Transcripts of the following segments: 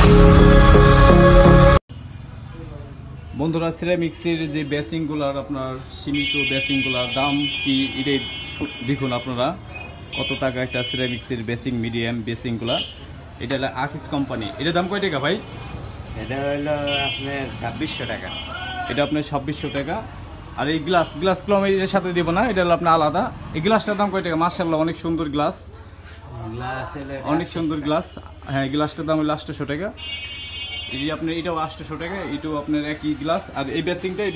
বন্ধুরা সিরামিক্সের যে বেসিংগুলার আপনার সীমিত বেসিংগুলার দাম কি এটাই দেখুন আপনারা কত টাকা একটা সিরামিক্সের বেসিং মিডিয়াম বেসিংগুলা। এটা হলো আকিস কোম্পানি। এটার দাম কয় টাকা ভাই? এটা হলো আপনার 2600 টাকা। এটা আপনার 2600 টাকা। আর এই গ্লাসগুলো আমি এর সাথে দেবো না, এটা হলো আপনার আলাদা। এই গ্লাসটার দাম কয় টাকা? মাশাআল্লাহ অনেক সুন্দর গ্লাস, অনেক সুন্দর গ্লাস। হ্যাঁ গ্লাসটার দাম হলো 800 টাকা। এই যে আপনার এটাও 800 টাকা, এটাও আপনার একই গ্লাস। আর এই বেসিংটার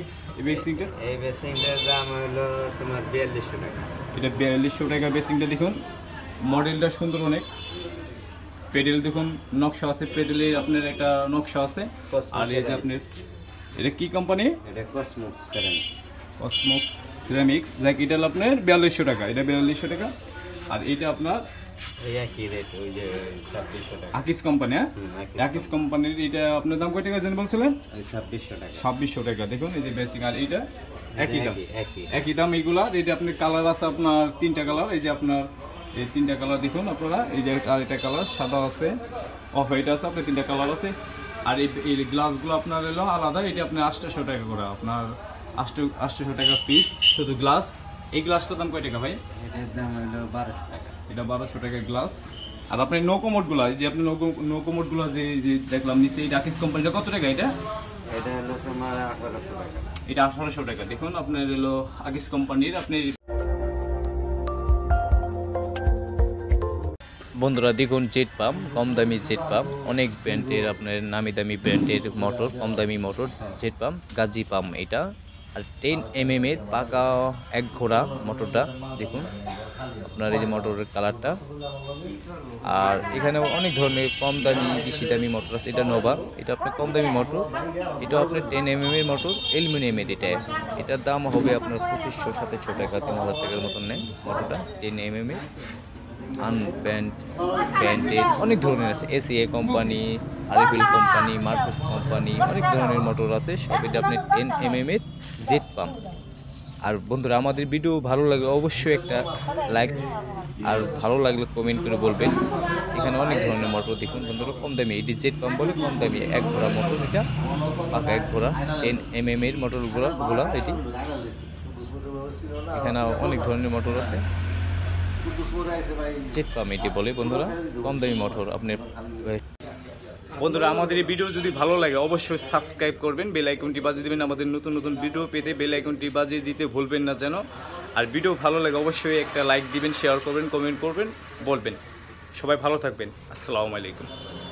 দাম হলো তোমার 4200 টাকা। এটা 4200 টাকা বেসিংটা। দেখুন মডেলটা সুন্দর অনেক। পেডেল দেখুন নকশা আছে, পেডেলের আপনার একটা নকশা আছে। আর এই যে আপনার এটা কি কোম্পানি? এটা কসমো সিরামিক্স। যাক এটা হলো আপনার 4200 টাকা, এটা 4200 টাকা। আর এটা আপনার একই রেট, ওই যে 2600 টাকা আকিস কোম্পানি। হ্যাঁ আকিস কোম্পানির। এটা আপনার দাম কয় টাকা জানেন বলছিলেন? 2600 টাকা। 2600 টাকা। দেখুন এই যে বেসিক আর এইটা একই দাম, একই দাম এইগুলা। এটা আপনার কালার আছে আপনার 3টা কালার। এই যে আপনার এই 3টা কালার দেখুন আপনারা। এই যে আর এটা কালার সাদা আছে, অফ হোয়াইট আছে, আপনার 3টা কালার আছে। আর এই গ্লাসগুলো আপনার হলো আলাদা। এটা আপনার 800 টাকা করে, আপনার 800 টাকা পিস শুধু গ্লাস। এই গ্লাসটার দাম কয় টাকা ভাই? এটার দাম হলো 1200 টাকা। এটা 1200 টাকা গ্লাস। আর আপনার নৌকোমোটগুলো, এই যে আপনি নৌকোমোটগুলো যে দেখলাম নিচে, এই আকিস কোম্পানিটা কত টাকা? এটা হলো তোমার 1800 টাকা। এটা 1800 টাকা। দেখুন আপনার হলো আকিস কোম্পানির। আপনি বন্ধুরা দেখুন জেট পাম্প, কম দামি জেট পাম্প, অনেক ব্র্যান্ডের আপনার নামি দামি ব্র্যান্ডের মোটর, কম দামি motor jet pump, Gazi pump এটা। আর 10 mm এর পাকা এক ঘোড়া মোটরটা দেখুন আপনার, এই যে মোটরের কালারটা। আর এখানে অনেক ধরনের কম দামি বেশি দামি মোটর আছে। এটা নোভা, এটা আপনার কম দামি মোটর। এটা আপনার 10 mm এর মোটর, অ্যালুমিনিয়ামের। এটার দাম হবে আপনার 2500-2700 টাকা, 3000 টাকার মতন নেয় মোটরটা। 10 mm এর ব্র্যান্ডের অনেক ধরনের আছে। এসিএ কোম্পানি, আরিফিল কোম্পানি, মার্কেস কোম্পানি, অনেক ধরনের মোটর আছে সব। এটা আপনি 10 mm এর জেট পাম্প। আর বন্ধুরা আমাদের ভিডিও ভালো লাগলে অবশ্যই একটা লাইক, আর ভালো লাগলে কমেন্ট করে বলবেন। এখানে অনেক ধরনের মোটর দেখুন বন্ধুরা, কম দামি। এটি জেট পাম্প বলে, কম দামি এক ঘোড়া মোটর। এটা পাকা এক ঘোড়া 10 mm এর মোটরগুলো এটি। এখানে অনেক ধরনের মোটর আছে, জেট পাম্প এটি বলে বন্ধুরা, কম দামি মোটর। আপনার বন্ধুরা আমাদের এই ভিডিও যদি ভালো লাগে অবশ্যই সাবস্ক্রাইব করবেন, বেল আইকনটি বাজিয়ে দেবেন। আমাদের নতুন নতুন ভিডিও পেতে বেল আইকনটি বাজিয়ে দিতে ভুলবেন না যেন। আর ভিডিও ভালো লাগে অবশ্যই একটা লাইক দিবেন, শেয়ার করবেন, কমেন্ট করবেন, বলবেন। সবাই ভালো থাকবেন। আসসালামু আলাইকুম।